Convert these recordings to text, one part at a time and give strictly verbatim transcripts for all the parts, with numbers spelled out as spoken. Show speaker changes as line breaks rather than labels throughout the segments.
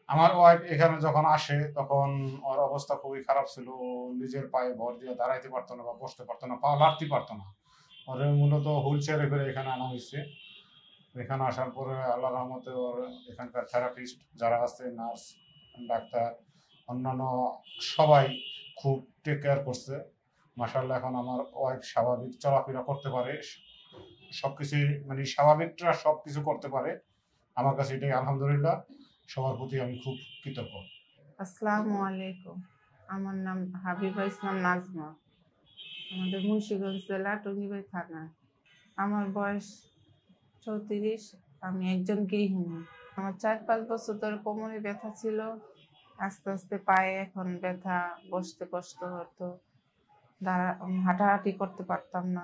আমার ওয়াইফ এখানে যখন আসে তখন ওর অবস্থা খুবই খারাপ ছিল। নিজের পায়ে ভর দিয়ে দাঁড়াইতে পারতো না বা বসতে পারতো না, পা লাড়তে পারতো না। ওর মূলত হুইল চেয়ারে করে এখানে আনা হয়েছে। এখানে আসার পরে আল্লাহর রহমতে ওর এখানকার থেরাপিস্ট যারা আছে, নার্স, ডাক্তার, অন্যান্য সবাই খুব টেক কেয়ার করছে। মাশাআল্লাহ এখন আমার ওয়াইফ স্বাভাবিক চলাফেরা করতে পারে, সবকিছু মানে স্বাভাবিকটা সবকিছু করতে পারে। আমার কাছে এটাই আলহামদুলিল্লাহ, সবার প্রতি আমি খুব কৃতজ্ঞ।
আসসালামু আলাইকুম, আমার নাম হাবিবা ইসলাম নাজমা, আমাদের মুন্সিগঞ্জ জেলা টঙ্গীবাড়ি থানা। আমার বয়স চৌত্রিশ, আমি একজন গৃহিণী। আমার চার পাঁচ বছর ধরে কোমরে ব্যথা ছিল, আস্তে আস্তে পায়ে এখন ব্যথা, বসতে কষ্ট হতো, দাঁড়া হাঁটাহাঁটি করতে পারতাম না।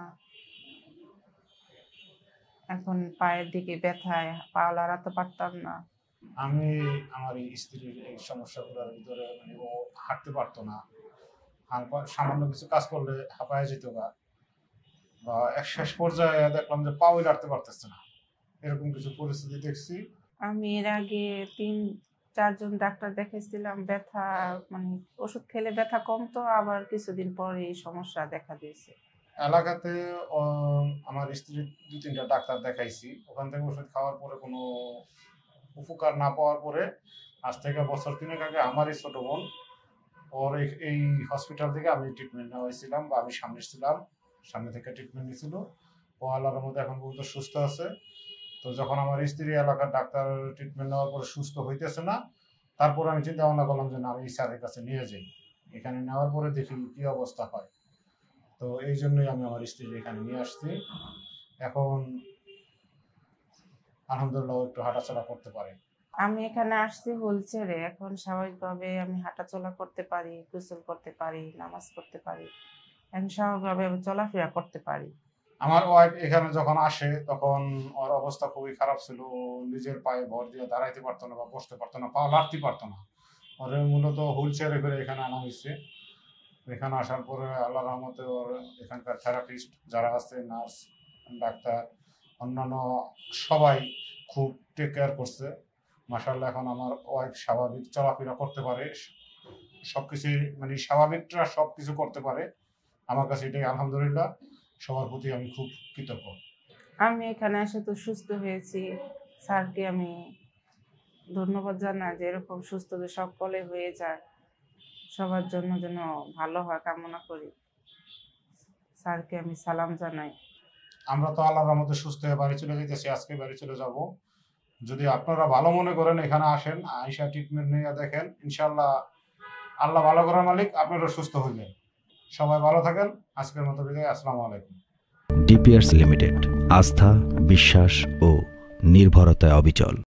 এখন পায়ের দিকে ব্যথায় পা লাড়াতে পারতাম না।
আমি আমার এই স্ত্রীর এই সমস্যাগুলোর ভিতরে মানে ও হাঁটতে পারতো না, সামান্য কিছু কাজ করলে হাঁপায় যেত গা, বা এক শেষ পর্যায়ে দেখলাম যে পাও লাড়তে পারতেছে না, এরকম কিছু পরিস্থিতি দেখছি।
আমি এর আগে তিন চারজন ডাক্তার দেখাইছিলাম, ব্যথা মানে ওষুধ খেলে ব্যথা কমতো, আবার কিছুদিন পরে এই সমস্যা দেখা দিয়েছে।
এলাকাতে আমার স্ত্রী দু তিনটা ডাক্তার দেখাইছি, ওখান থেকে ওষুধ খাওয়ার পরে কোনো উপকার না পাওয়ার পরে আজ থেকে বছর তিনেক আগে আমারই ছোট বোন, ওর এই হসপিটাল থেকে আমি ট্রিটমেন্ট নেওয়া হয়েছিলাম, বা আমি সামনে ছিলাম, সামনে থেকে ট্রিটমেন্ট নিয়েছিল। ও আল্লাহর মধ্যে এখন পর্যন্ত সুস্থ আছে। তো যখন আমার স্ত্রী এলাকার ডাক্তার ট্রিটমেন্ট নেওয়ার পরে সুস্থ হইতেছে না, তারপর আমি চিন্তা ভাবনা করলাম যে না, আমি স্যারের কাছে নিয়ে যাই, এখানে নেওয়ার পরে দেখি কি অবস্থা হয়। তো এই জন্যই আমি আমার স্ত্রী এখানে নিয়ে আসছি। এখন আলহামদুলিল্লাহ একটু হাঁটাচলা করতে পারে।
আমি এখানে আসছি হুইল চেয়ারে, এখন স্বাভাবিকভাবে আমি হাঁটাচলা করতে পারি, গোসল করতে পারি, নামাজ পড়তে পারি, এখন স্বাভাবিকভাবে আমি চলাফেরা করতে পারি।
আমার ওয়াইফ এখানে যখন আসে তখন ওর অবস্থা খুবই খারাপ ছিল। নিজের পায়ে ভর দিয়ে দাঁড়াইতে পারতো না বা বসতে পারতো না, পা লাড়তে পারতো না। ওর মূলত হুইল চেয়ারে করে এখানে আনা হয়েছে। এখানে আসার পরে আল্লাহর রহমতে ওর এখানকার থেরাপিস্ট যারা আছে, নার্স, ডাক্তার, অন্যান্য সবাই খুব টেক কেয়ার করছে। মাশাআল্লাহ এখন আমার ওয়াইফ স্বাভাবিক চলাফেরা করতে পারে, সবকিছু মানে স্বাভাবিকটা সবকিছু করতে পারে। আমার কাছে এটাই আলহামদুলিল্লাহ, সবার প্রতি আমি খুব কৃতজ্ঞ।
আমি এখানে এসে তো সুস্থ হয়েছি, স্যারকে আমি ধন্যবাদ জানাই যে এরকম সুস্থ যে সকলে হয়ে যায়, সবার জন্য যেন ভালো হয় কামনা করি। স্যারকে আমি সালাম জানাই।
আমরা তো আল্লাহর রহমতে সুস্থ হয়ে বাড়ি চলে যেতেছি, আজকে বাড়ি চলে যাব। যদি আপনারা ভালো মনে করেন এখানে আসেন, আইসা ট্রিটমেন্ট নিয়ে দেখেন, ইনশাল্লাহ আল্লাহ ভালো করার মালিক, আপনারা সুস্থ হইবেন। সবাই ভালো থাকেন, আজকের মতো বিদায়, আসসালামু আলাইকুম।
ডিপিআরসি লিমিটেড, আস্থা, বিশ্বাস ও নির্ভরতায় অবিচল।